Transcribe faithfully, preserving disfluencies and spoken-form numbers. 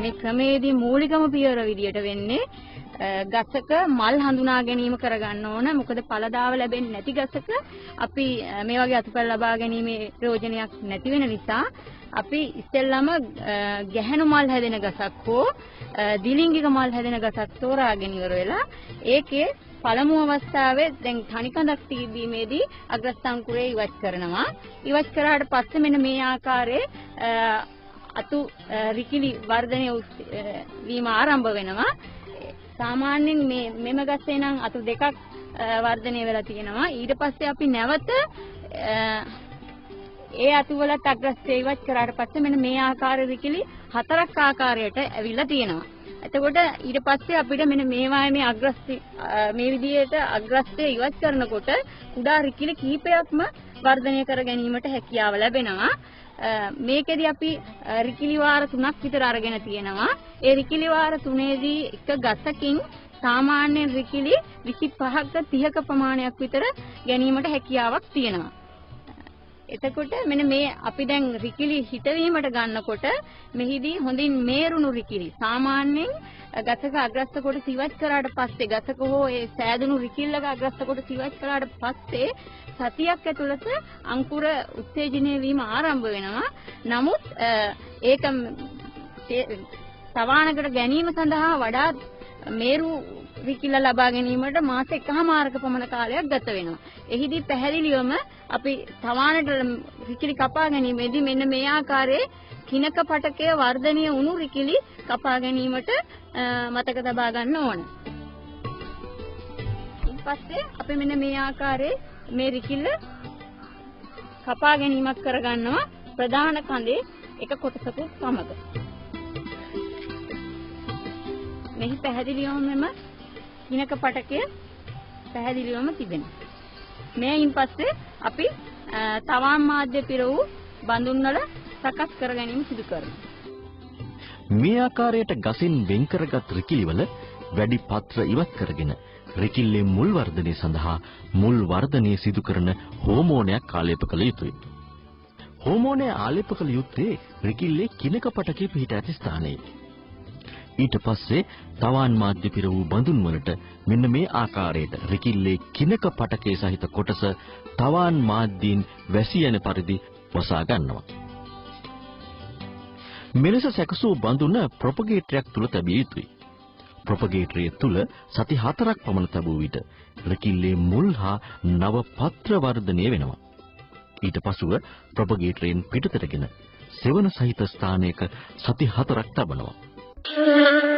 මේ ක්‍රමයේදී මූලිකම පියවර විදියට වෙන්නේ ගසක මල් හඳුනා ගැනීම කරගන්න ඕන. මොකද ඵලදාව ලැබෙන්නේ නැති ගසක අපි මේ වගේ අතුපල් ලබා ගැනීමේ ප්‍රයෝජනයක් නැති වෙන නිසා අපි ඉස්සෙල්ලාම ගැහැණු මල් හැදෙන ගසක් හෝ දිලිංගික මල් හැදෙන ගසක් තෝරාගෙන ඉවර වෙලා ඒකේ පළමු අවස්ථාවේ දැන් තනිකඳක් තිබීමේදී අග්‍රස්ථාංකුරේ ඉවත් කරනවා. ඉවත් කරාට පස්සේ මෙන්න මේ ආකාරයේ අතු රිකිලි වර්ධනය වීම ආරම්භ වෙනවා. සාමාන්‍යයෙන් මේ මෙම ගස්සේ නම් අතු දෙකක් වර්ධනය වෙලා තියෙනවා. ඊට පස්සේ අපි නැවත ඒ අතු වලත් අග්‍රස්ථය ඉවත් කරාට පස්සේ මෙන්න මේ ආකාර රිකිලි හතරක් ආකාරයට ඇවිල්ලා තියෙනවා. එතකොට ඊට පස්සේ අපිට මෙන්න මේවායේ මේ අග්‍රස්ථි මේ විදිහට අග්‍රස්ථය ඉවත් කරනකොට කුඩා රිකිලි කිහිපයක්ම වර්ධනය කර ගැනීමට හැකියාව ලැබෙනවා. මේකෙදි අපි රිකිලි වාර තුනක් විතර අරගෙන තියෙනවා. ඒ රිකිලි වාර තුනේදී එක ගසකින් සාමාන්‍ය රිකිලි විසිපහක තිහක ප්‍රමාණයක් විතර ගැනීමට හැකියාවක් තියෙනවා. එතකොට මෙන්න මේ අපි දැන් රිකිලි හිටවීමට ගන්නකොට මෙහිදී හොඳින් මේරුණු රිකිලි සාමාන්‍යයෙන් ගසක අග්‍රස්ත කොට ඉවත් කරාට පස්සේ ගසක හෝ ඒ සෑදුණු රිකිල්ලක අග්‍රස්ත කොට ඉවත් කරාට පස්සේ සතියක් ඇතුළත අංකුර උත්තේජනය වීම ආරම්භ වෙනවා. නමුත් ඒක තවාණකට ගැනීම සඳහා වඩා මේරු රිකිල්ල ලබා ගැනීමට මාස එකහමාරක පමණ කාලයක් ගත වෙනවා. එහිදී පැහැදිලිවම අපි තවාණට රිකිලි කපා ගැනීමේදී මෙන්න මේ ආකාරයේ කිනක පටකයේ වර්ධනය වුණු රිකිලි කපා ගැනීමට මතක තබා ගන්න ඕන. ඊට පස්සේ අපි මෙන්න මේ ආකාරයේ මේ රිකිල්ල කපා ගැනීමක් කරගන්නවා ප්‍රධාන කඳේ එක කොටසකුත් සමග. මෙහි පැහැදිලිවම මෙම කිනක පටකය පැහැදිලිවම තිබෙනවා. මේයින් පස්සේ අපි තවාන් මාධ්‍ය පිර වූ බඳුන් වල සකස් කර ගැනීම සිදු කරනවා. මේ ආකාරයට ගසින් වෙන් කරගත් රිකිලි වල වැඩි පත්‍ර ඉවත් කරගෙන රිකිල්ලේ මුල් වර්ධනය සඳහා මුල් වර්ධනය සිදු කරන හෝමෝනයක් ආලේප කළ යුතුයි. හෝමෝනය ආලේප කළ යුත්තේ රිකිල්ලේ කිනක පටකයේ පිහිට ඇති ස්ථානයේ. ඊට පස්සේ තවාන් මාධ්‍ය පිර වූ බඳුන් වලට මෙන්න මේ ආකාරයට රිකිල්ලේ කිනක පටකයේ සහිත කොටස තවාන් මාධ්‍යයෙන් වැසී යන පරිදි වසා ගන්නවා. මෙලෙස සැකසූ බඳුන ප්‍රොපගේටරයක් තුල තැබිය යුතුයි. ප්‍රොපගේටරය තුල සති හතරක් පමණ තැබූ විට රිකිල්ලේ මුල් හා නව පත්‍ර වර්ධනය වෙනවා. ඊට පසුව ප්‍රොපගේටරයෙන් පිටතටගෙන සෙවන සහිත ස්ථානයක සති හතරක් තබනවා.